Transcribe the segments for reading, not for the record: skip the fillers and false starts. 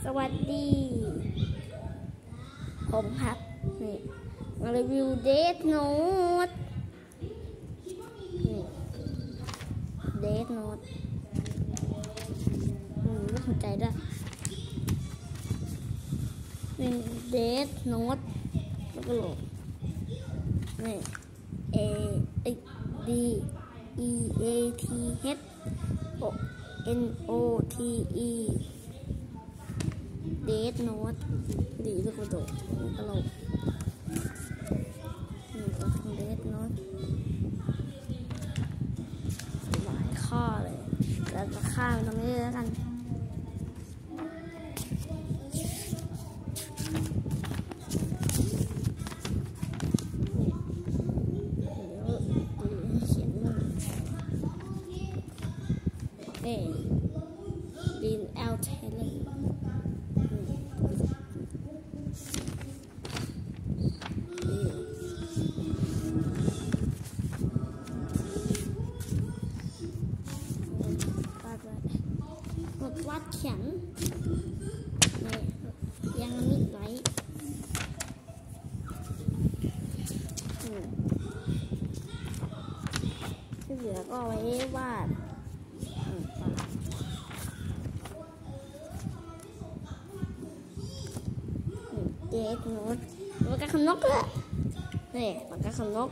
สวัสดีผมครับนี่มารีวิวเดธโน้ตนี่เดธโน้ตรูปหัวใจด้วยนี่เดธโน้ตแล้วก็โหลดนี่ A D E A T H N O T E เดธโน้ตดีทุกคนดูนี่ตลกนี่ก็ทำเดธโน้ตหลายข้อเลยแล้วจะข้ามตรงนี้แล้วกันดินแอลเทเลอร์วาดเขียนยังนิดไว้ที่เหลือก็ไว้วาดเด็กโน้ตปากกาขนนกเลยนี่ปากกาขนนก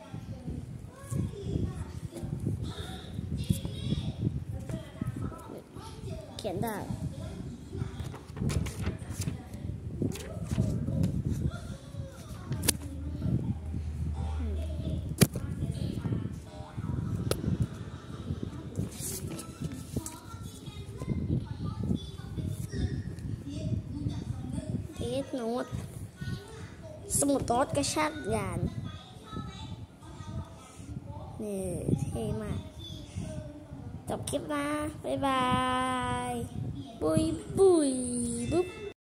เขียนได้เด็กโน้ตสมุดโต๊ดกระชากยานนี่เท่มากจบคลิปนะบ๊ายบายบุยบุยบุ๊บ